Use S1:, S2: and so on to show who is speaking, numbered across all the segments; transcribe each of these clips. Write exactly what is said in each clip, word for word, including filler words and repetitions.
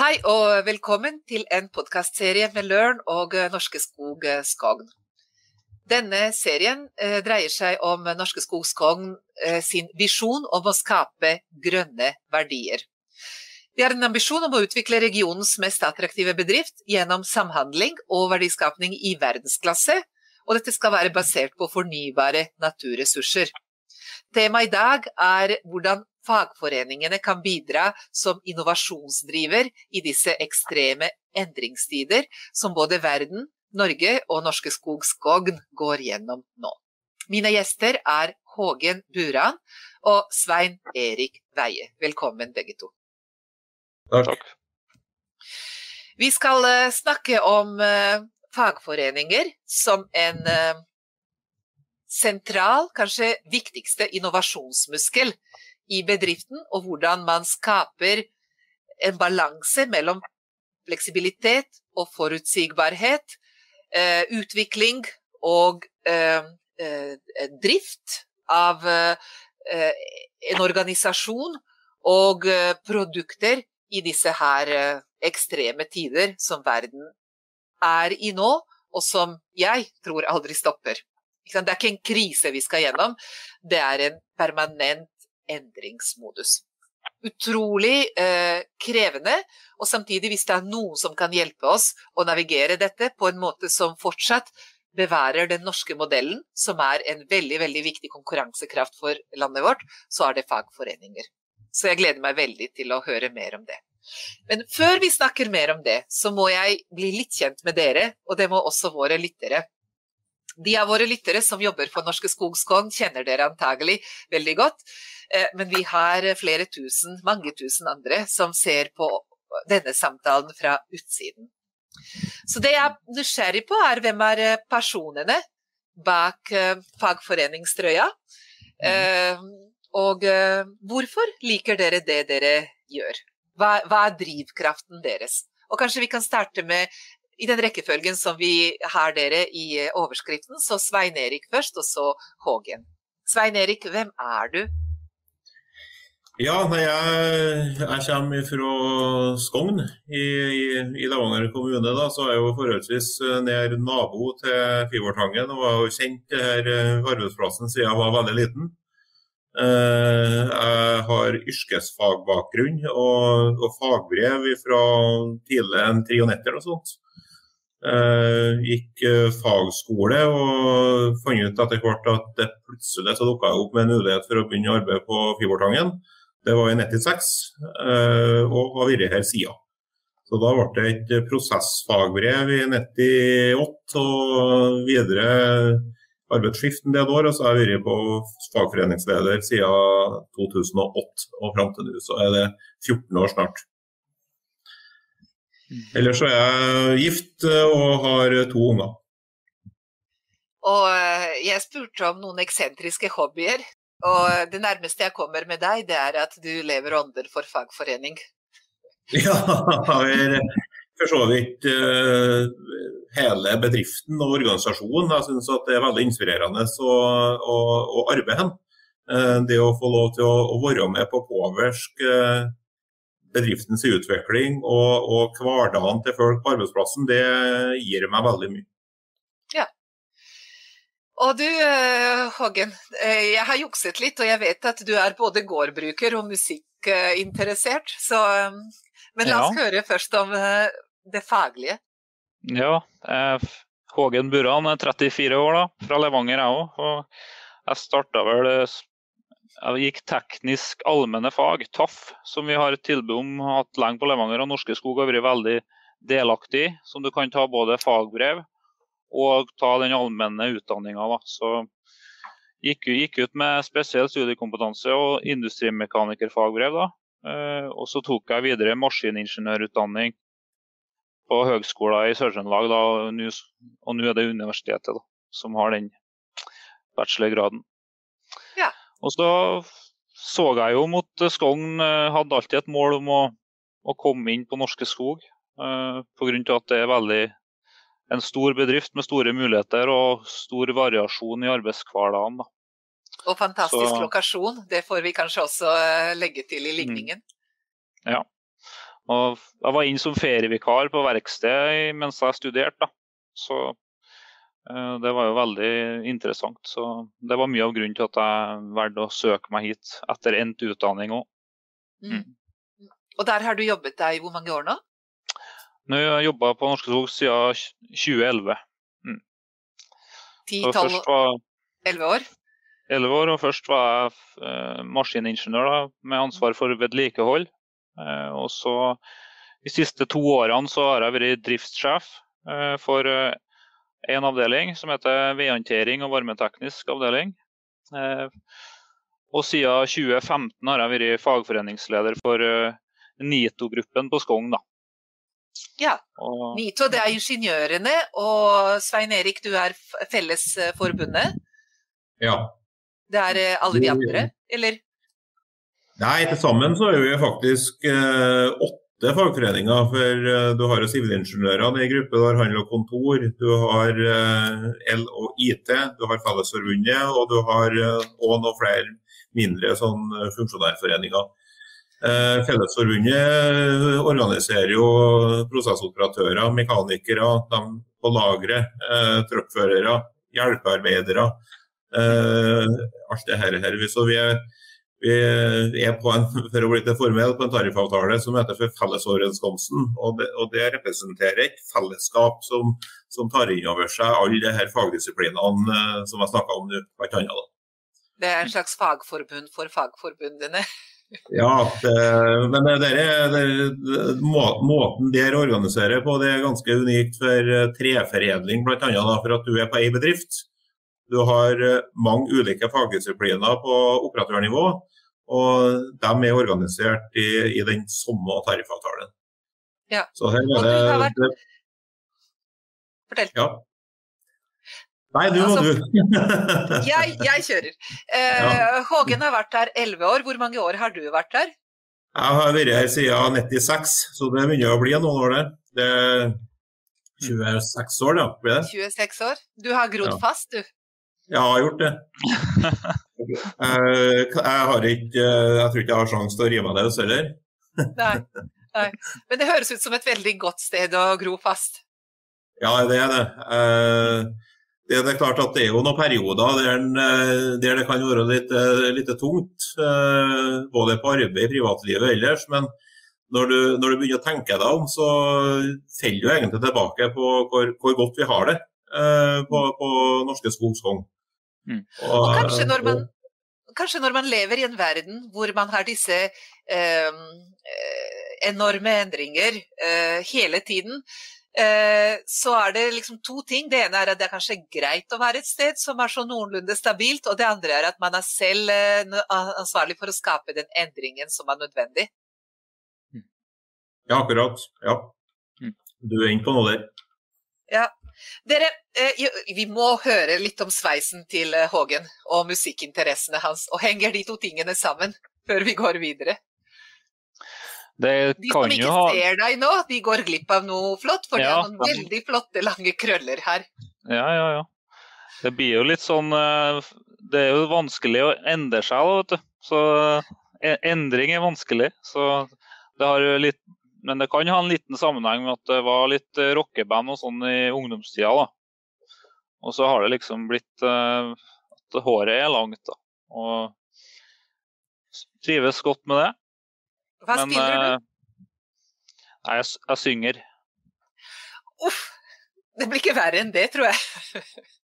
S1: Hei og velkommen til en podcastserie med Løren og Norske Skog Skogn. Denne serien eh, dreier seg om Norske Skog Skogn eh, sin visjon om å skape grønne verdier. Vi har en ambisjon om å utvikle regionens mest attraktive bedrift gjennom samhandling og verdiskapning i verdensklasse, og dette skal være basert på fornybare naturressurser. Temaet i dag er hvordan fagforeningene kan bidra som innovasjonsdriver i disse ekstreme endringstider som både verden, Norge og Norske Skog Skogn går gjennom nå. Mine gjester er Hågen Buran og Svein Erik Veie. Velkommen begge to.
S2: Takk.
S1: Vi skal uh, snakke om uh, fagforeninger som en uh, sentral, kanskje viktigste innovasjonsmuskel i bedriften, og hvordan man skaper en balanse mellom fleksibilitet og forutsigbarhet, eh, utvikling og eh, eh, drift av eh, en organisasjon og eh, produkter i disse her eh, ekstreme tider som verden er i nå, og som jeg tror aldri stopper. Det er ikke en krise vi skal gjennom, det er en permanent endringsmodus. Utrolig eh, krevende, og samtidig hvis det er noen som kan hjelpe oss å navigere dette på en måte som fortsatt bevarer den norske modellen, som er en veldig, veldig viktig konkurransekraft for landet vårt, så er det fagforeninger. Så jeg gleder meg veldig til å høre mer om det. Men før vi snakker mer om det, så må jeg bli litt kjent med dere, og det må også våre lyttere. De av våre lyttere som jobber for Norske Skog Skogn kjenner dere antagelig veldig godt, men vi har flere tusen, mange tusen andre som ser på denne samtalen fra utsiden. Så det jeg er nysgjerrig på er hvem er personene bak fagforeningstrøya, og hvorfor liker dere det dere gjør? Hva, hva er drivkraften deres? Og kanskje vi kan starte med i den rekkefølgen som vi har dere i overskriften, så Svein Erik først, og så Hågen. Svein Erik, hvem er du?
S2: Ja, nei, jeg, jeg kommer fra Skogn i, i, i Levanger kommune, da, så er jeg jo forholdsvis nær nabo til Fivortangen, og jeg har jo kjent denne arbeidsplassen siden jeg var veldig liten. Jeg har yrkesfagbakgrunn og, og fagbrev fra tidlig en trionetter og sånt. Uh, gikk uh, fagskole og fant ut etter hvert at det plutselig så dukket jeg opp med en mulighet for å begynne å arbeide på Fivortangen. Det var i nittiseks uh, og har vært her siden. Så da ble det et prosessfagbrev i nittiåtte og videre arbeidsskiften det år, og så har jeg vært på fagforeningsleder siden to tusen og åtte og frem til nå, så er det fjorten år snart. Ellers så er jeg gift og har to unger.
S1: Og jeg spurte om noen eksentriske hobbyer, og det nærmeste jeg kommer med deg, det er at du lever ånder for fagforening.
S2: Ja, jeg er for så vidt uh, hele bedriften og organisasjonen. Jeg synes at det er veldig inspirerende å, å, å arbeide hen. Uh, det å få lov til å, å være med på å påvirke uh, bedriftens utvikling og, og hverdagen til folk på arbeidsplassen, det gir meg veldig mye.
S1: Ja. Og du, Hågen, jeg har jukset litt, og jeg vet at du er både gårdbruker og musikkinteressert, så, men la oss ja. høre først om det faglige.
S3: Ja, jeg, Hågen Buran er trettifire år da, fra Levanger jeg også, og jeg startet vel Jeg gikk teknisk allmenne fag, T A F, som vi har et tilbud om hatt lenge på Levanger, og Norske Skog har vært veldig delaktig, som du kan ta både fagbrev og ta den allmenne utdanningen. Da. Så gikk, gikk ut med spesiell studiekompetanse og industrimekanikerfagbrev, da. Og så tok jeg videre maskiningeniørutdanning på høgskolen i Sør-Trøndelag, da, og nå er det universitetet da, som har den bachelorgraden.
S1: Ja.
S3: Og så så jeg jo mot Skogn hadde alltid et mål om å, å komme inn på Norske Skog, uh, på grunn til at det er veldig en stor bedrift med store muligheter og stor variasjon i arbeidshverdagen. Da.
S1: Og fantastisk
S3: så,
S1: lokasjon, det får vi kanskje også legge til i ligningen.
S3: Ja, Og jeg var inn som ferievikar på verksted mens jeg studerte, da. Så uh, det var jo veldig interessant. Så det var mye av grunnen til at jeg valgte å søke meg hit etter endt utdanning også.
S1: Mm. Mm. Og der har du jobbet deg i hvor mange år nå?
S3: Nå har jeg jobbet på Norske Skog siden tjue elleve. Mm.
S1: ti, tolv, elleve år?
S3: elleve år, og først var jeg uh, maskiningeniør da, med ansvar for vedlikehold. Uh, og så de siste to årene så har jeg vært driftssjef uh, for uh, en avdeling som heter vedhåndtering og varmeteknisk avdeling. Uh, og siden tjue femten har jeg vært fagforeningsleder for uh, NITO-gruppen på Skogn da.
S1: Ja, og, NITO det er ingeniørene, og Svein Erik, du er fellesforbundet?
S2: Ja.
S1: Det er alle de andre, eller?
S2: Nei, til sammen så er vi faktisk eh, åtte fagforeninger, for eh, du har jo sivilingeniørene i gruppe, du har handel og kontor, du har eh, L og I T, du har Fellesforbundet, og du har eh, også noen flere mindre sånn, funksjonærforeninger. Eh, Fellesforbundet organiserer jo prosessoperatører, mekanikere, de på lagre, eh, truckførere, hjelpearbeidere, Uh, alt det her, her. Så vi er, vi er på en, for å bli til formell, på en tariffavtale som heter for Fellesoverenskomsten, og det, og det representerer et fellesskap som, som tar inn over seg alle de her fagdisiplinene uh, som jeg snakket om nå, blant annet.
S1: Det er en slags fagforbund for fagforbundene.
S2: Ja, det, men det er, det er, må, måten dere organiserer på, det er ganske unikt for treforedling, blant annet da, for at du er på en bedrift. Du har mange ulike fagdisipliner på operatørnivå, og de er organisert i, i den samme tariffavtalen.
S1: Ja,
S2: så her er
S1: og
S2: det,
S1: du har vært...
S2: det...
S1: Fortell.
S2: Ja. Nei, du
S1: altså,
S2: må du.
S1: jeg, jeg kjører. Eh, ja. Hågen har vært der elleve år. Hvor mange år har du vært der?
S2: Jeg har vært her siden nittiseks, så det begynner å bli noen år der. Det er tjueseks år, da. Blir det?
S1: tjueseks år. Du har grodd ja. fast, du.
S2: Ja, jeg har gjort det. jeg, har ikke, jeg tror ikke jeg har sjanse til å rive meg løs heller.
S1: nei, nei, men det høres ut som et veldig godt sted å gro fast.
S2: Ja, det er det. Det er klart at det er jo noen perioder der, der det kan være litt, litt tungt, både på arbeid i privatlivet ellers, men når du, når du begynner å tenke deg om, så faller du egentlig tilbake på hvor, hvor godt vi har det på, på Norske Skog.
S3: Mm.
S1: Og, og kanskje, når man, kanskje når man lever i en verden hvor man har disse eh, enorme endringer eh, hele tiden, eh, så er det liksom to ting. Det ene er at det er kanskje greit å være et sted som er så noenlunde stabilt, og det andre er at man er selv eh, ansvarlig for å skape den endringen som er nødvendig.
S2: Ja, akkurat. Ja. Du er inne på noe der.
S1: Ja. Dere, eh, vi må høre litt om sveisen til Hågen og musikkinteressene hans, og henger de to tingene sammen før vi går videre.
S3: Det
S1: de som ikke
S3: ha...
S1: ser deg nå, de går glipp av noe flott, for ja, det er noen veldig flotte, lange krøller her.
S3: Ja, ja, ja. Det blir jo litt sånn, det er jo vanskelig å endre seg, vet du. Så endring er vanskelig, så det har jo litt... Men det kan ha en liten sammenheng med at det var litt rockeband og sånn i ungdomstida da. Og så har det liksom blitt uh, at håret er langt da. Og trives godt med det.
S1: Hva Men, spiller du?
S3: Uh, nei, jeg, jeg synger.
S1: Uff, det blir ikke verre enn det, tror jeg.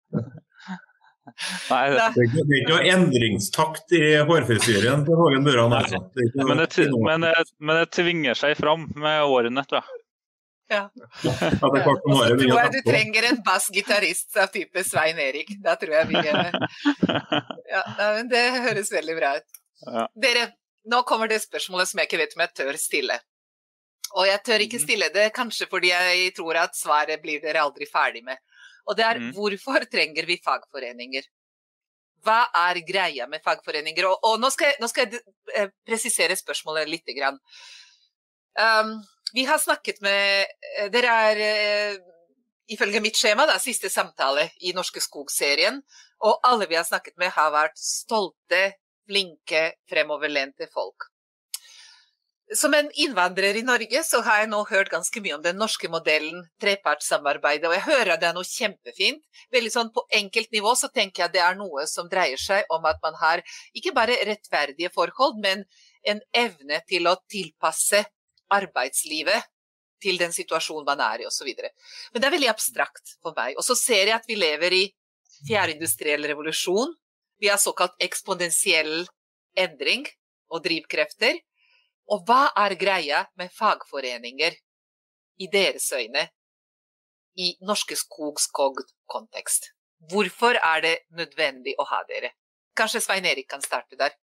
S3: Nei, det,
S2: det er ikke noe endringstakt i hårfrisyren til Hågen Buran, altså. Det
S3: men, det, men, det, men det tvinger seg fram med årene, tror jeg.
S1: Ja.
S2: Ja, det er
S1: og så tror jeg du trenger en bassgitarist av type Svein Erik. Da tror jeg vi ja, men det høres veldig bra ut.
S3: Ja.
S1: Dere, nå kommer det spørsmålet som jeg ikke vet om jeg tør stille. Og jeg tør ikke stille det, kanskje fordi jeg tror at svaret blir dere aldri ferdig med. Og det er, mm. hvorfor trenger vi fagforeninger? Hva er greia med fagforeninger? Og, og nå, skal jeg, nå skal jeg eh, presisere spørsmålet litt grann. Um, vi har snakket med, dere er, eh, ifølge mitt skjema, da, siste samtale i Norske Skog-serien, og alle vi har snakket med har vært stolte, flinke, fremoverlente folk. Som en innvandrer i Norge så har jeg nå hørt ganske mye om den norske modellen, trepartssamarbeidet, og jeg hører det er noe kjempefint. Veldig sånn på enkelt nivå så tenker jeg det er noe som dreier seg om at man har ikke bare rettferdige forhold, men en evne til å tilpasse arbeidslivet til den situasjonen man er i, og så videre. Men det er veldig abstrakt for meg. Og så ser jeg at vi lever i fjerde industriell revolusjon. Vi har såkalt eksponentiell endring og drivkrefter. Og hva er greia med fagforeninger i deres øyne i Norske Skogskog-kontekst? Hvorfor er det nødvendig å ha dere? Kanskje Svein Erik kan starte der?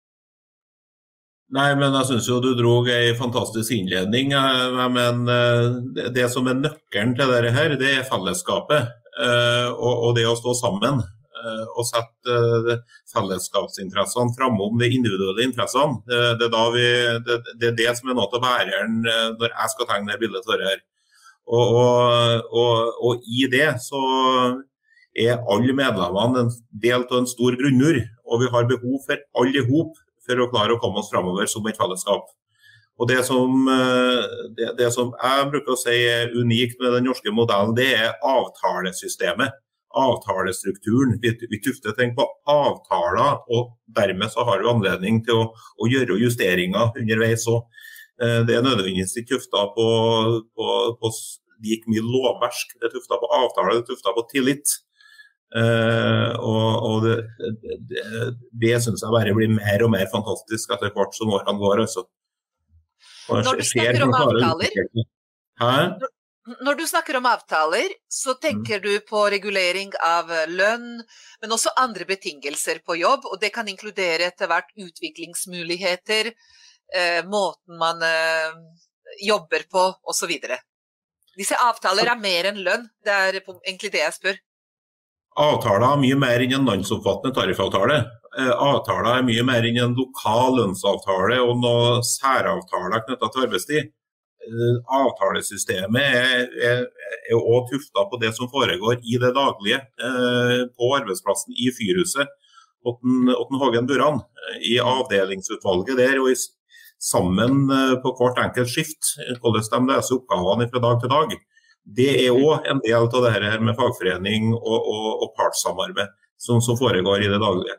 S2: Nei, men jeg synes jo du drog en fantastisk innledning, men det, det som er nøkkelen til dette her, det er fellesskapet, og, og det å stå sammen. Og sette fellesskapsinteressene framom de individuelle interessene. Det er, da vi, det, det er det som er noe til bæreren når jeg skal tegne det bildet for her. Og, og, og, og i det så er alle medlemmene en del av en stor grunnmur, og vi har behov for alle ihop for å klare å komme oss fremover som et fellesskap. Og det som, det, det som jeg bruker å si er unikt med den norske modellen, det er avtalesystemet. Avtalestrukturen. Vi, vi tufter ting på avtaler, og dermed så har vi anledning til å, å gjøre justeringer underveis også. Det er nødvendigvis ikke tuftet på, på, på like mye lovverk, det er tuftet på avtaler, det er tuftet på tillit. Uh, og, og det, det, det, det synes jeg bare blir mer og mer fantastisk etter hvert som årene går. Altså.
S1: Når du snakker om avtaler,
S2: Hæ?
S1: Når du snakker om avtaler, så tenker du på regulering av lønn, men også andre betingelser på jobb, og det kan inkludere etter hvert utviklingsmuligheter, eh, måten man eh, jobber på, og så videre. Disse avtaler er mer enn lønn, det er egentlig det jeg spør.
S2: Avtaler er mye mer enn en landsomfattende tariffavtale. Eh, avtaler er mye mer enn en lokal lønnsavtale og noen særavtaler knyttet til arbeidstid. Avtalesystemet er, er, er også tuftet på det som foregår i det daglige eh, på arbeidsplassen i Fyrhuset åtten Hågen Buran i avdelingsutvalget der og i, sammen eh, på hvert enkelt skift hvordan de løser oppgavene fra dag til dag. Det er også en del av det her med fagforening og, og, og partssamarbeid som, som foregår i det daglige.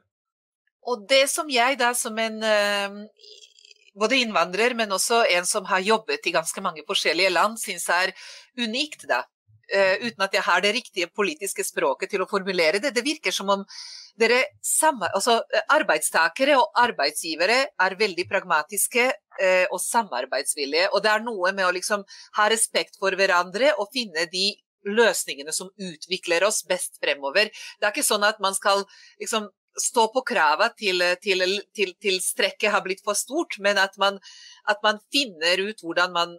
S1: Og det som jeg da som en uh... både innvandrer, men også en som har jobbet i ganske mange forskjellige land, synes er unikt da. Uh, uten at jeg har det riktige politiske språket til å formulere det. Det virker som om dere sammen, altså, arbeidstakere og arbeidsgivere er veldig pragmatiske uh, og samarbeidsvillige. Og det er noe med å liksom ha respekt for hverandre og finne de løsningene som utvikler oss best fremover. Det er ikke sånn at man skal liksom stå på kravet til, til, til, til strekket har blitt for stort, men at man, at man finner ut hvordan man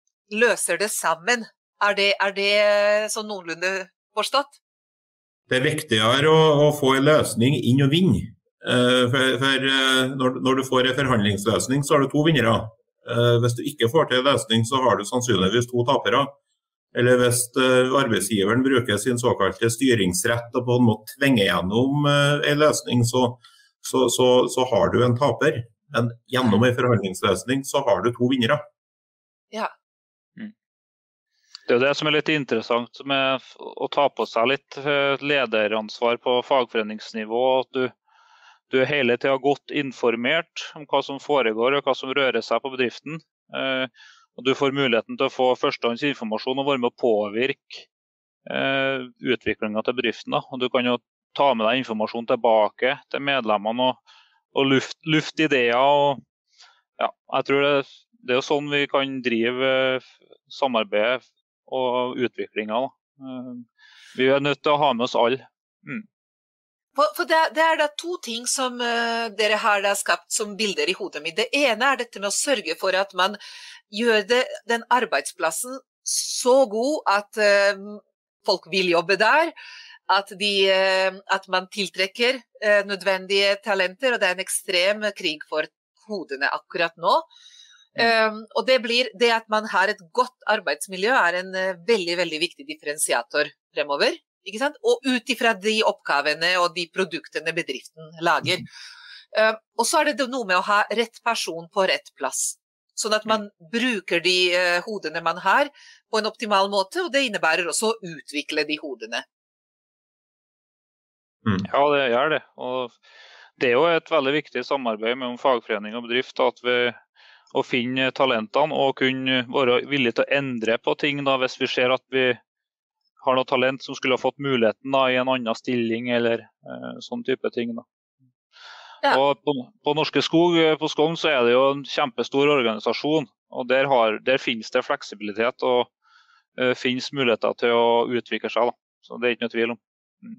S1: løser det sammen. Er det, er det sånn noenlunde forstått?
S2: Det er viktigere å, å få en løsning inn og vinne. For, for når, når du får en forhandlingsløsning, så har du to vinnere. Hvis du ikke får til en løsning, så har du sannsynligvis to tapere. Eller hvis uh, arbeidsgiveren bruker sin såkalte styringsrett og på en måte tvinger gjennom uh, en løsning, så, så, så, så har du en taper. Men gjennom en forhandlingsløsning så har du to vinnere.
S1: Ja.
S3: Mm. Det er jo det som er litt interessant med å ta på seg litt lederansvar på fagforeningsnivå, at du, du er hele tiden godt informert om hva som foregår og hva som rører seg på bedriften. Uh, Og du får muligheten til å få førstehåndsinformasjon og være med å påvirke eh, utviklingen til bedriften. Da. Og du kan jo ta med deg informasjon tilbake til medlemmene og, og luft, luft ideer. Og, ja, jeg tror det, det er jo sånn vi kan drive eh, samarbeidet og utviklingen. Eh, vi er nødt til å ha med oss alle. Mm.
S1: For, for det, det er da to ting som uh, dere har da skapt som bilder i hodet mitt. Det ene er dette med å sørge for at man gjør det, den arbeidsplassen så god at uh, folk vil jobbe der, at, de, uh, at man tiltrekker uh, nødvendige talenter, og det er en ekstrem krig for hodene akkurat nå. Um, og det blir det at man har et godt arbeidsmiljø er en uh, veldig, veldig viktig differensiator fremover. Ikke sant? Og ut ifra de oppgavene og de produktene bedriften lager. Uh, og så er det noe med å ha rett person på rett plass. sånn at man bruker de uh, hodene man har på en optimal måte, og det innebærer også å utvikle de hodene.
S3: Mm. Ja, det gjør det. Og det er jo et veldig viktig samarbeid mellom fagforening og bedrift at vi å finne talentene og kunne være villige til å endre på ting da, hvis vi ser at vi har noe talent som skulle ha fått muligheten da, i en annen stilling eller eh, sånn type ting. Da. Ja. Og på, på Norske Skog på Skogn så er det jo en kjempestor organisasjon, og der, har, der finnes det fleksibilitet og uh, finnes muligheter til å utvikle seg. Da. Så det er ikke noe tvil om. Mm.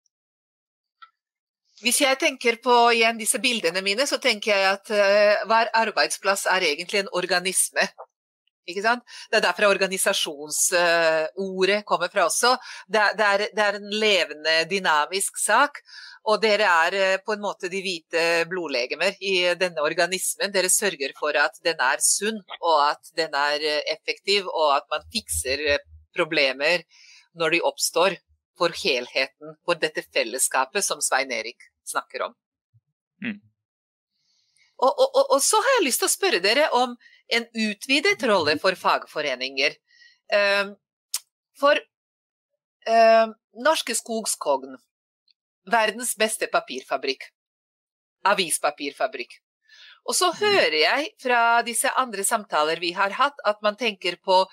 S1: Hvis jeg tenker på igjen disse bildene mine, så tenker jeg at uh, hver arbeidsplass er egentlig en organisme. Ikke sant? Det er derfor organisasjonsordet uh, kommer fra også. Det, det, er, det er en levende, dynamisk sak, og dere er uh, på en måte de hvite blodlegemer i denne organismen. Dere sørger for at den er sunn, og at den er uh, effektiv, og at man fikser uh, problemer når de oppstår for helheten, for dette fellesskapet som Svein Erik snakker om. Mm. Og, og, og, og så har jeg lyst til å spørre dere om en utvidet rolle for fagforeninger. Um, for um, Norske Skog Skogn, verdens beste papirfabrikk, avispapirfabrikk. Og så hører jeg fra disse andre samtaler vi har hatt, at man tenker på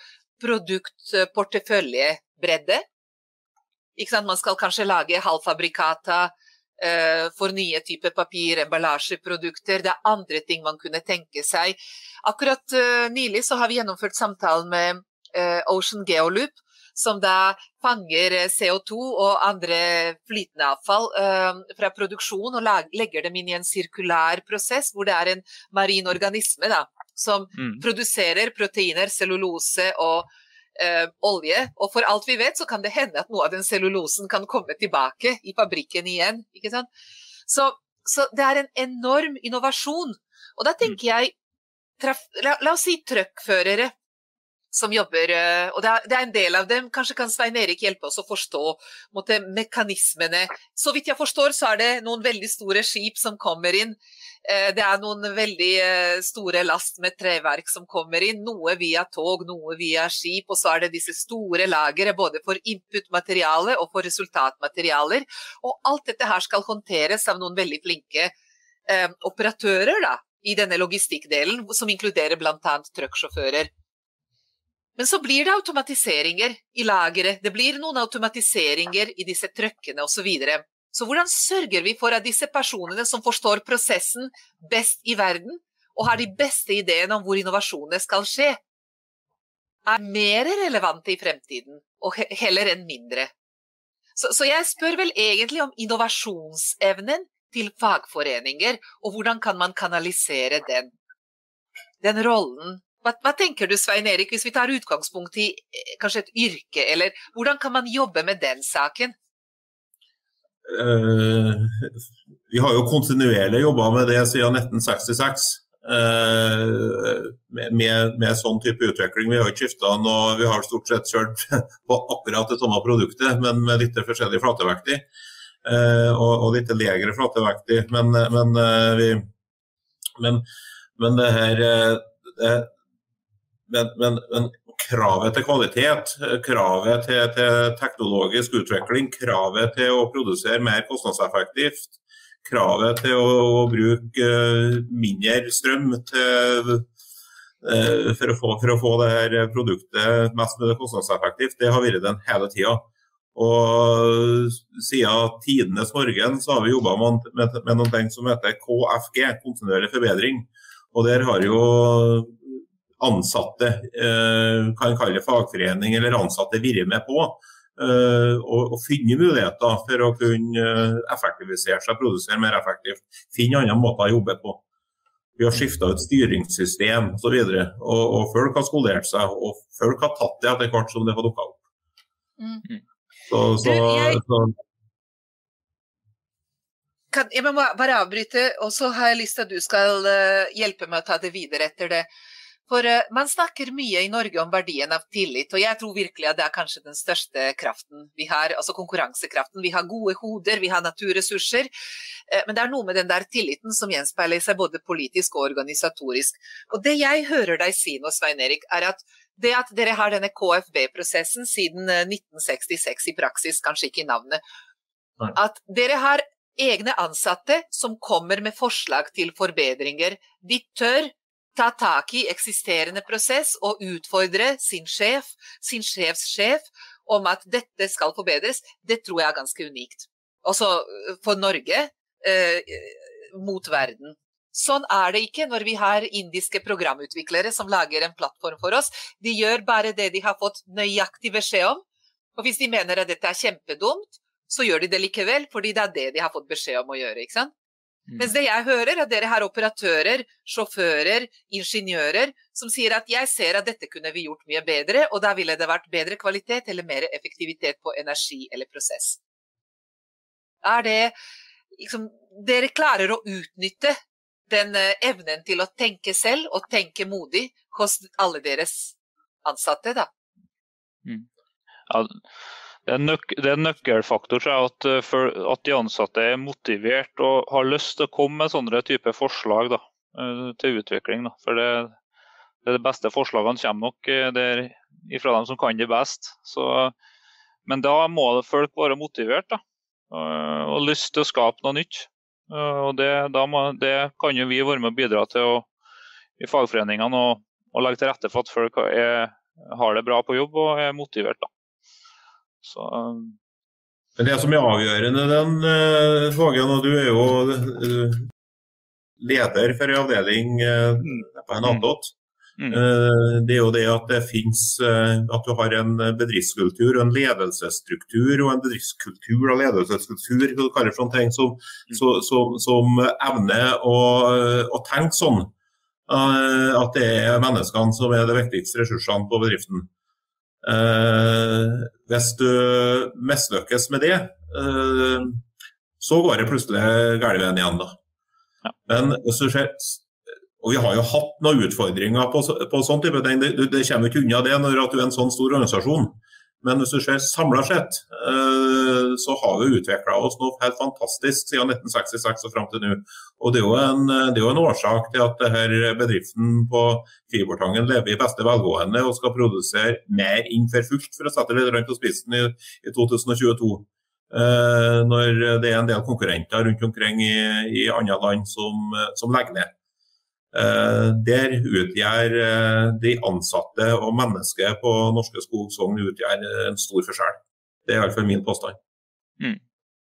S1: produktporteføljebredde. Ikke sant? Man skal kanskje lage halvfabrikata, for nye typer papir, emballasjeprodukter. Det er andre ting man kunne tenke seg. Akkurat uh, nylig så har vi gjennomført samtalen med uh, Ocean Geoloop, som da fanger C O to og andre flytende avfall uh, fra produksjon og lag, legger dem inn i en sirkulær prosess, hvor det er en marin organisme da, som mm. produserer proteiner, cellulose og Uh, olje, og for alt vi vet så kan det hende at noe av den cellulosen kan komme tilbake i fabrikken igjen, ikke sant? Så, så det er en enorm innovasjon, og da tenker jeg traf, la, la oss si trøkkførere som jobber, uh, og det er, det er en del av dem, kanskje kan Svein Erik hjelpe oss å forstå måtte, mekanismene. Så vidt jeg forstår så er det noen veldig store skip som kommer inn. Uh, det er noen veldig uh, store last med treverk som kommer inn, noe via tog, noe via skip, og så er det disse store lagere både for input-materiale og for resultatmaterialer. Og alt dette her skal håndteres av noen veldig flinke uh, operatører da, i denne logistikkdelen, som inkluderer blant annet trøkksjåfører. Men så blir det automatiseringer i lageret, det blir noen automatiseringer i disse trøkkene og så videre. Så hvordan sørger vi for at disse personene som forstår prosessen best i verden, og har de beste ideene om hvor innovasjonene skal skje, er mer relevante i fremtiden, og heller enn mindre? Så, så jeg spør vel egentlig om innovasjonsevnen til fagforeninger, og hvordan kan man kanalisere den, den rollen. Hva, hva tenker du, Svein Erik, hvis vi tar utgangspunkt i kanskje et yrke, eller hvordan kan man jobbe med den saken?
S2: Uh, vi har jo kontinuerlig jobbet med det siden nitten sekstiseks, uh, med, med sånn type utvikling. Vi har ikke skiftet noe, vi har stort sett kjørt på akkurat det samme produktet, men med litt forskjellig flatevektig, uh, og, og litt legere flatevektig, men, men, uh, vi, men, men det her... Uh, Men, men, men kravet til kvalitet, kravet til, til teknologisk utvikling, kravet til å produsere mer kostnadseffektivt, kravet til å, å bruke mindre strøm til, for, å få, for å få det her produktet mest mulig kostnadseffektivt, det har vært den hele tiden. Og siden tidenes morgen så har vi jobbet med, med, med noen ting som heter K F G, kontinuerlig forbedring. Og der har jo ansatte, eh, kan kalle det fagforening eller ansatte virre med på, eh, og, og finne muligheter for å kunne effektivisere seg, produsere mer effektivt, finne andre måter å jobbe på. Vi har skiftet ut styringssystem og så videre, og, og folk har skolert seg, og folk har tatt det etter hvert som det har dukket opp. Mm. Så, så,
S1: du, jeg...
S2: så
S1: Kan, jeg må bare avbryte, og så har jeg lyst til at du skal uh, hjelpe meg å ta det videre etter det. For uh, man snakker mye i Norge om verdien av tillit, og jeg tror virkelig at det er kanskje den største kraften vi har, altså konkurransekraften. Vi har gode hoder, vi har naturressurser, uh, men det er noe med den der tilliten som gjenspeiler seg både politisk og organisatorisk. Og det jeg hører deg si nå, Svein Erik, er at det at dere har denne K F B-prosessen siden uh, nitten sekstiseks i praksis, kanskje ikke i navnet, Nei. At dere har egne ansatte som kommer med forslag til forbedringer. De tør ta tak i eksisterende prosess og utfordre sin sjef, sin sjefssjef om at dette skal forbedres, det tror jeg er ganske unikt. Også for Norge eh, mot verden. Sånn er det ikke når vi har indiske programutviklere som lager en plattform for oss. De gjør bare det de har fått nøyaktig beskjed om, og hvis de mener at dette er kjempedumt, så gjør de det likevel, fordi det er det de har fått beskjed om å gjøre, ikke sant? Mens det jeg hører er at dere har operatører, sjåfører, ingeniører som sier at jeg ser at dette kunne vi gjort mye bedre, og da ville det vært bedre kvalitet eller mer effektivitet på energi eller prosess. Er det, liksom, dere klarer å utnytte den evnen til å tenke selv og tenke modig hos alle deres ansatte da?
S3: Mm. Ja. Det er, nøk det er en nøkkelfaktor tror jeg, at, for, at de ansatte er motivert og har lyst til å komme med sånne type forslag da, til utvikling. Da. For det, det er de beste forslagene kommer nok der, fra dem som kan det best. Så, men da må folk være motivert da, og, og lyst til å skape noe nytt. Og det, da må, det kan jo vi være med å bidra til å, i fagforeningene og, og legge til rette for at folk er, har det bra på jobb og er motivert da. Så, um...
S2: Men det som er avgjørende den, uh, Hågen, og du er jo uh, leder for en avdeling uh, på en attåt, mm. uh, det er jo det at det finnes, uh, at du har en bedriftskultur og en ledelsesstruktur og en bedriftskultur og ledelseskultur, du kaller det sånne ting som, mm. så, som, som evner å, å tenke sånn, uh, at det er menneskene som er de viktigste ressursene på bedriften. Uh, hvis du mislykkes med det, uh, så går det plutselig galt igjen da. Ja. Men hvis du ser, og vi har jo hatt noen utfordringer på, på sånn type ting, det, det kommer ikke unna det når du er en sånn stor organisasjon. Men hvis du ser samlet sett, uh, så har vi utviklet oss noe helt fantastisk siden nitten sekstiseks og frem til nå. Og det er jo en, det er jo en årsak til at denne bedriften på Fibertangen lever i beste velgående og skal produsere mer innenfor fullt, for å sette det litt på spissen i, i to tusen tjueto. Uh, når det er en del konkurrenter rundt omkring i, i andre land som, som legger ned. Uh, der utgjør uh, de ansatte og mennesker på Norske Skog Sogn utgjør en stor forskjell. Det er i hvert fall min påstand. Mm.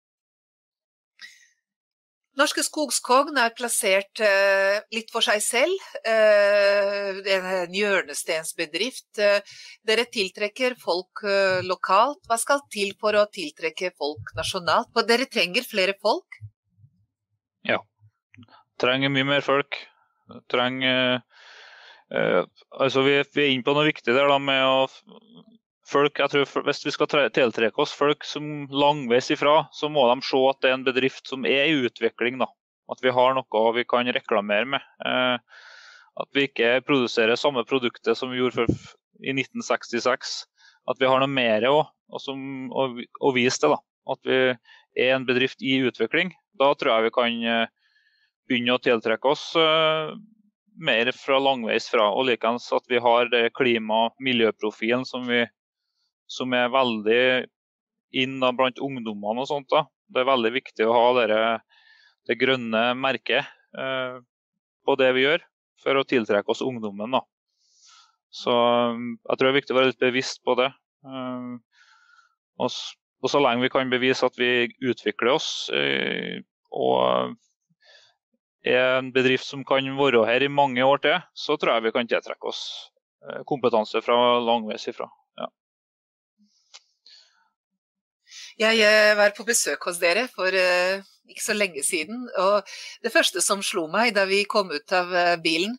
S1: Norske Skog Sogn er plassert uh, litt for seg selv. Uh, det er en hjørnestensbedrift. Uh, dere tiltrekker folk uh, lokalt. Hva skal til for å tiltrekke folk nasjonalt? For dere trenger flere folk?
S3: Ja, trenger mye mer folk. Trenger, eh, altså vi, vi er inne på noe viktig der da med å folk, jeg tror hvis vi skal tiltrekke oss folk som langveis ifra, så må de se at det er en bedrift som er i utvikling da, at vi har noe vi kan reklamere med, eh, at vi ikke produserer samme produkter som vi gjorde for, i nitten sekstiseks, at vi har noe mer også, og, som, og, og vise det da, at vi er en bedrift i utvikling. Da tror jeg vi kan begynne å tiltrekke oss uh, mer fra langveis fra, og likens at vi har det klima- og miljøprofilen som, vi, som er veldig inn da, blant ungdommene og sånt da. Det er veldig viktig å ha det, det grønne merket uh, på det vi gjør, for å tiltrekke oss ungdommen da. Så um, jeg tror det er viktig å være litt bevisst på det. Uh, og, og så lenge vi kan bevise at vi utvikler oss, uh, og er en bedrift som kan være her i mange år til, så tror jeg vi kan tiltrekke oss kompetanse fra langveis ifra. Ja.
S1: Jeg var på besøk hos dere for uh, ikke så lenge siden, og det første som slo meg da vi kom ut av uh, bilen,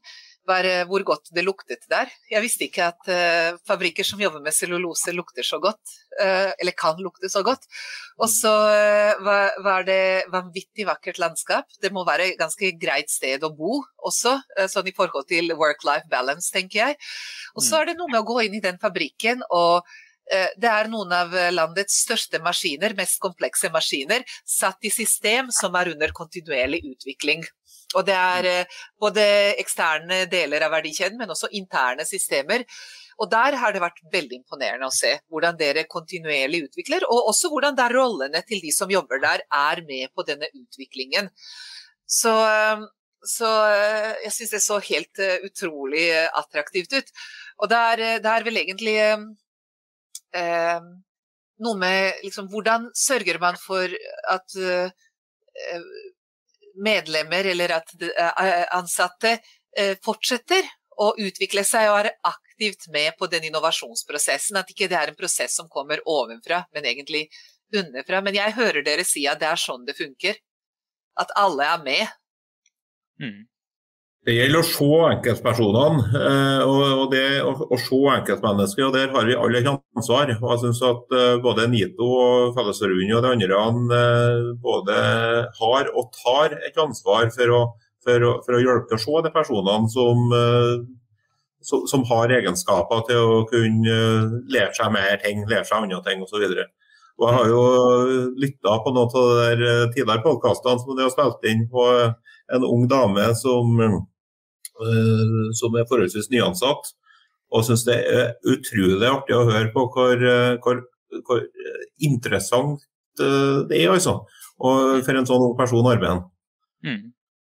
S1: var hvor godt det luktet der. Jeg visste ikke at uh, fabrikker som jobber med cellulose lukter så godt, uh, eller kan lukte så godt. Og så uh, var, var det vanvittig vakkert landskap. Det må være et ganske greit sted å bo også, uh, sånn i forhold til work-life balance, tenker jeg. Og så er det noe med å gå inn i den fabrikken, og uh, det er noen av landets største maskiner, mest komplekse maskiner, satt i system som er under kontinuerlig utvikling. Og det er eh, både eksterne deler av verdikjeden, men også interne systemer. Og der har det vært veldig imponerende å se hvordan dere kontinuerlig utvikler, og også hvordan der rollene til de som jobber der er med på denne utviklingen. Så, så jeg synes det så helt utrolig attraktivt ut. Og det er, det er vel egentlig eh, noe med liksom, hvordan sørger man for at eh, medlemmer eller at ansatte fortsetter å utvikle seg og være aktivt med på den innovasjonsprosessen, at ikke det er en prosess som kommer ovenfra, men egentlig underfra. Men jeg hører dere si at det er sånn det funker, at alle er med.
S2: Mm. Det gjelder å se enkeltpersonene og, og, det, og, og se enkeltmennesker, og der har vi alle et ansvar. Og jeg synes at både NITO og Fellesforbundet og de andre både har og tar et ansvar for å, for å, for å hjelpe til å se de personene som, som, som har egenskaper til å kunne lære seg mer ting, lære seg andre ting og så videre. Og jeg har jo lyttet på noen av de tidligere podcastene som de har spilt inn på en ung dame som, uh, som er forholdsvis nyansatt, og synes det er utrolig artig å høre på hvor, hvor, hvor interessant uh, det er, altså, og for en sånn ung person arbeider. Mm.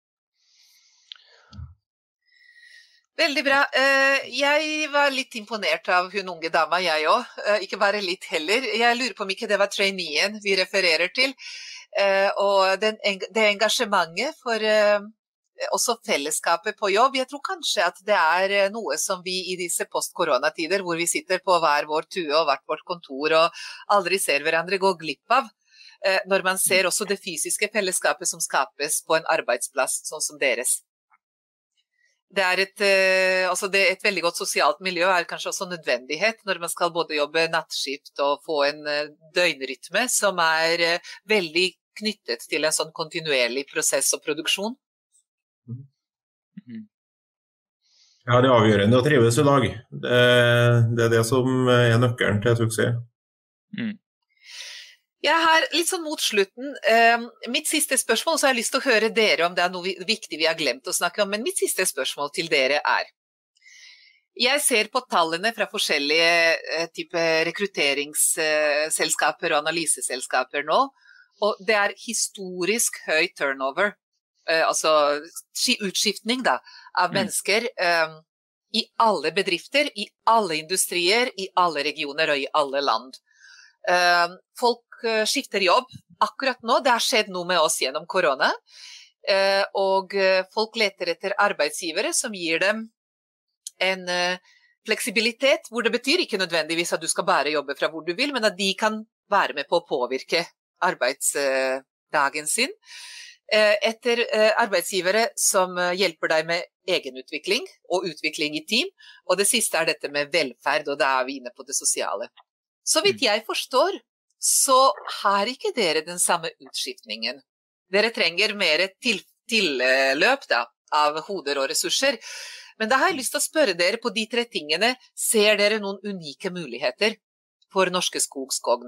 S1: Veldig bra. Jeg var litt imponert av hun unge dama, jeg også. Ikke bare litt heller. Jeg lurer på om ikke det var traineen vi refererer til. Og den, det engasjementet for også fellesskapet på jobb. Jeg tror kanskje at det er noe som vi i disse post-koronatider, hvor vi sitter på hver vår tue og hvert vårt kontor og aldri ser hverandre, gå glipp av. Når man ser også det fysiske fellesskapet som skapes på en arbeidsplass sånn som deres. Det er et, altså det, et veldig godt sosialt miljø er kanskje også nødvendighet når man skal både jobbe nattskift og få en døgnrytme som er veldig knyttet til en sånn kontinuerlig prosess og produksjon.
S2: Ja, det er avgjørende å trives i lag. Det, det er det som er nøkkelen til suksess.
S1: Mm. Jeg har litt sånn mot slutten, eh, mitt siste spørsmål, så har jeg lyst til å høre dere om det er noe viktig vi har glemt å snakke om, men mitt siste spørsmål til dere er, jeg ser på tallene fra forskjellige eh, type rekrutteringsselskaper og analyseselskaper nå, og det er historisk høy turnover, eh, altså utskiftning da, av mm. mennesker eh, i alle bedrifter, i alle industrier, i alle regioner og i alle land. Eh, folk skifter jobb akkurat nå, det har skjedd noe med oss gjennom korona, og folk leter etter arbeidsgivere som gir dem en fleksibilitet, hvor det betyr ikke nødvendigvis at du skal bare jobbe fra hvor du vil, men at de kan være med på å påvirke arbeidsdagen sin. Etter arbeidsgivere som hjelper deg med egenutvikling og utvikling i team, og det siste er dette med velferd, og da er vi inne på det sosiale. Så vidt jeg forstår, så har ikke dere den samme utskiftningen. Dere trenger mer til, tilløp da, av hoder og ressurser. Men da har jeg lyst til å spørre dere på de tre tingene, ser dere noen unike muligheter for Norske Skog Skogn?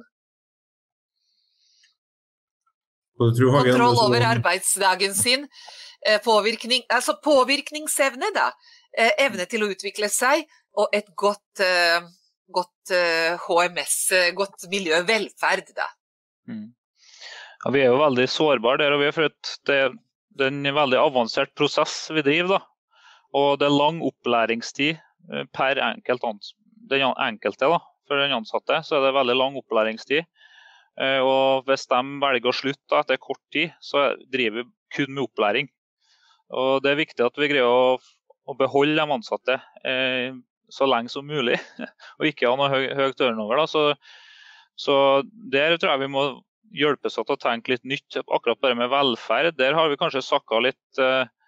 S1: Kontroll over arbeidsdagen sin, påvirkning, altså påvirkningsevne da, evne til å utvikle seg, og et godt... godt uh, H M S, godt miljø, velferd da.
S3: Mm. Ja, vi er jo veldig sårbare der, og vi er for at det, det er en veldig avansert prosess vi driver da, og det er lang opplæringstid per enkelt ans- den enkelte da, for den ansatte, så er det veldig lang opplæringstid, og hvis de velger å slutte etter kort tid, så driver vi kun med opplæring, og det er viktig at vi greier å, å beholde de ansatte eh, så lenge som mulig, og ikke ha noe høy, høy turnover. Da. Så, så der tror jeg vi må hjelpes til å tenke litt nytt, akkurat bare med velferd. Der har vi kanskje sakket litt,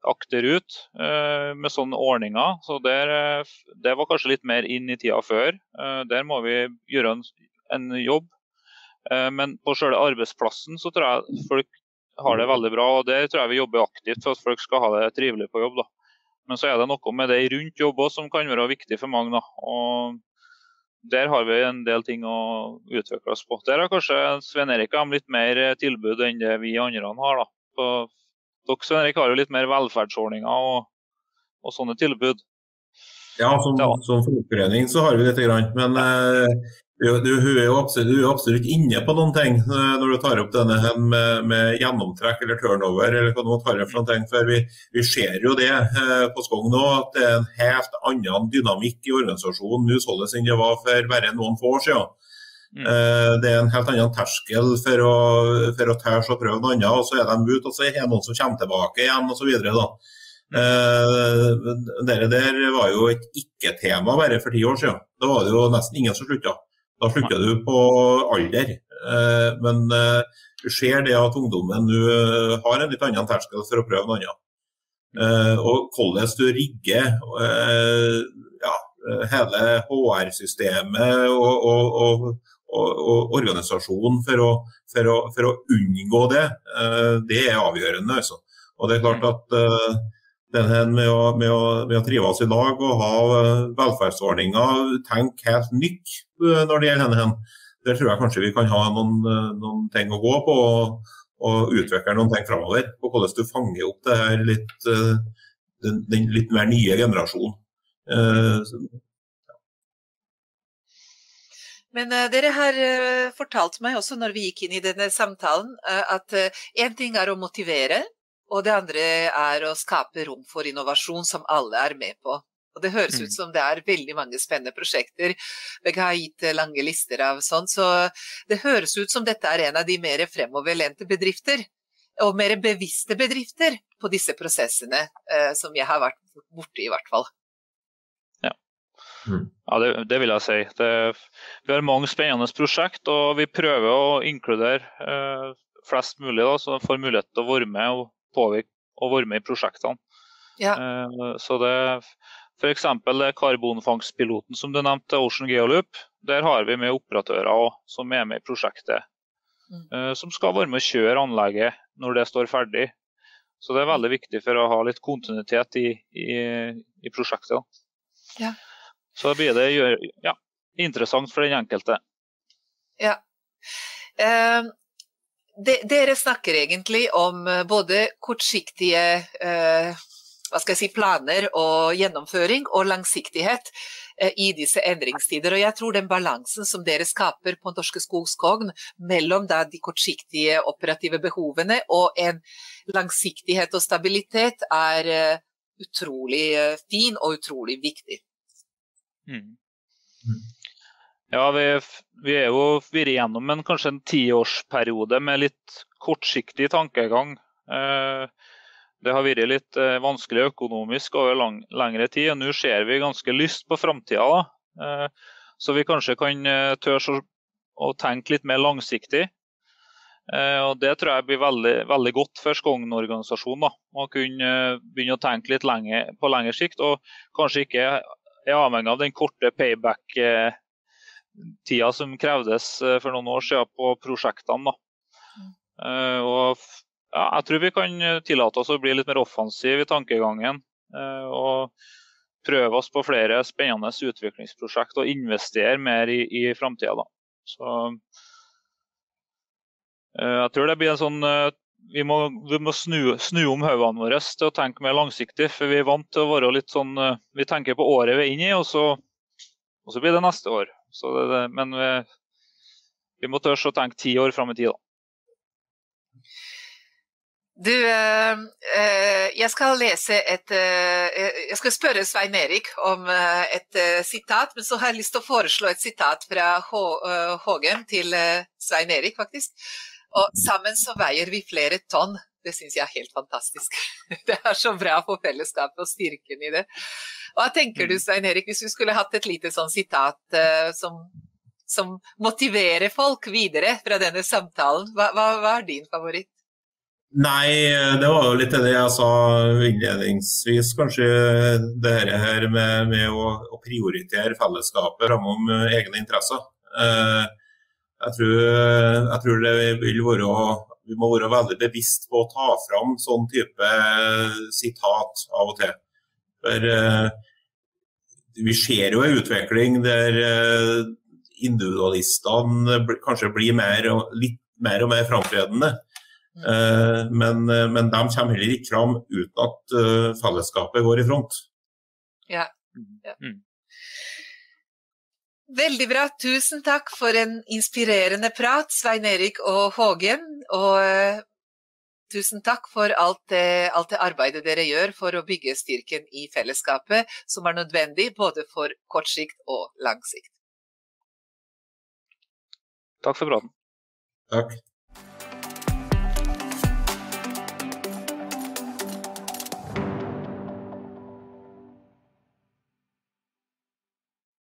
S3: akterut uh, med sånne ordninger. Så der, uh, det var kanskje litt mer inn i tida før. Uh, der må vi gjøre en, en jobb. Uh, men på selve arbeidsplassen så tror jeg folk har det veldig bra, og der tror jeg vi jobber aktivt for at folk skal ha det trivelig på jobb, da. Men så er det noe med det rundt jobb også, som kan være viktig for mange, da. Og der har vi en del ting å utvikle oss på. Der har kanskje Svein Erik litt mer tilbud enn det vi andre har, da. Så, dere, Svein Erik, har jo litt mer velferdsordninger og, og sånne tilbud.
S2: Ja, som, ja. som folkeforening så har vi litt grann, men eh, du, du, er jo absolutt, du er absolutt inne på noen ting når du tar opp denne med, med gjennomtrekk eller turnover, eller hva du tar opp for noen ting, for vi, vi ser jo det eh, på Skogn nå, at det er en helt annen dynamikk i organisasjonen nå således enn det var for bare noen få år siden. Mm. Eh, det er en helt annen terskel for å, for å tærs og prøve noe annet, og så er de ute, og så er det noen som kommer tilbake igjen, og så videre da. Uh, det der var jo et ikke-tema bare for ti år siden. Da var det jo nesten ingen som sluttet. Da sluttet du på alder. Uh, men uh, det skjer det at ungdommen nå har en litt annen terskel for å prøve noe annet. Uh, og hvordan du rigger uh, ja, hele H R-systemet og, og, og, og, og organisasjonen for å, for, å, for å unngå det, uh, det er avgjørende. Altså. Og det er klart at uh, denne med å, med, å, med å trives i lag og ha velferdsordninger, tenk helt nytt når det gjelder denne. Der tror jeg kanskje vi kan ha noen, noen ting å gå på og, og utvikle noen ting fremover på hvordan du fanger opp det her litt, den, den litt mer nye generasjonen.
S1: Men uh, dere har uh, fortalt meg også når vi gikk inn i denne samtalen uh, at uh, en ting er å motivere, og det andre er å skape rom for innovasjon som alle er med på. Og det høres ut som det er veldig mange spennende prosjekter. Begge har gitt lange lister av sånt, så det høres ut som dette er en av de mer fremoverlente bedrifter, og mer bevisste bedrifter på disse prosessene, eh, som jeg har vært borte i hvert fall.
S3: Ja, ja det, det vil jeg si. Det, vi har mange spennende prosjekt, og vi prøver å inkludere eh, flest mulig, da, så de får mulighet til å være med og påvirke og være med i prosjektene. Ja. Uh, så det, for eksempel det karbonfangstpiloten som du nevnte, Ocean Geoloop, der har vi med operatører også, som er med i prosjektet, mm. uh, som skal være med å kjøre anlegget når det står ferdig. Så det er veldig viktig for å ha litt kontinuitet i, i, i prosjektet. Ja. Så blir det ja, interessant for den enkelte.
S1: Ja. Um De, dere snakker egentlig om både kortsiktige eh, hva skal jeg si, planer og gjennomføring og langsiktighet eh, i disse endringstider. Og jeg tror den balansen som dere skaper på Norske Skogskogn mellom da, de kortsiktige operative behovene og en langsiktighet og stabilitet er eh, utrolig eh, fin og utrolig viktig.
S3: Mm. Mm. Ja, vi, vi er jo vært igjennom en kanskje en tiårsperiode med litt kortsiktig tankegang. Eh, det har vært litt eh, vanskelig økonomisk over lang, lengre tid, og nå ser vi ganske lyst på fremtiden. Eh, så vi kanskje kan eh, tørre å, å tenke litt mer langsiktig. Eh, og det tror jeg blir veldig, veldig godt for Skogn-organisasjonen, da. Å kunne begynne å tenke litt lenge, på lengre sikt, og kanskje ikke er avhengig av den korte payback eh, tida som krevdes for noen år siden på prosjektene. Da. Mm. Og ja, jeg tror vi kan tillate oss å bli litt mer offensiv i tankegangen og prøve oss på flere spennende utviklingsprosjekt og investere mer i, i fremtiden. Da. Så jeg tror det blir en sånn vi må, vi må snu, snu om høvene våre til å tenke mer langsiktig, for vi er vant til å være litt sånn vi tenker på året vi er inne i, og så, og så blir det neste år. Så det, det, men vi, vi må tørre å tenke ti år frem i tid. Da.
S1: Du, eh, eh, jeg skal lese et eh, jeg skal spørre Svein Erik om eh, et eh, sitat, men så har jeg lyst til å foreslå et sitat fra H Hågen til eh, Svein Erik, faktisk. Og sammen så veier vi flere tonn. Det synes jeg er helt fantastisk. Det er så bra for fellesskapet og styrken i det. Hva tenker du, Svein Erik, hvis vi skulle hatt et lite sånn sitat uh, som, som motiverer folk videre fra denne samtalen? Hva, hva, hva er din favoritt?
S2: Nei, det var jo litt det jeg sa innledningsvis, kanskje det her med, med å, å prioritere fellesskapet framom egne interesser. Eh, jeg, tror, jeg tror det vil være, vi må være veldig bevisst på å ta fram sånn type sitat av og til. For eh, vi ser jo en utvikling der eh, individualistene kanskje blir mer, litt mer og mer framtredende. Uh, men, men de kommer heller ikke fram uten at uh, fellesskapet går i front.
S1: Ja. ja. Mm. Veldig bra. Tusen takk for en inspirerende prat, Svein Erik og Hågen. Og uh, tusen takk for alt det, alt det arbeidet dere gjør for å bygge styrken i fellesskapet, som er nødvendig både for kort sikt og lang sikt.
S3: Takk for praten.
S2: Takk.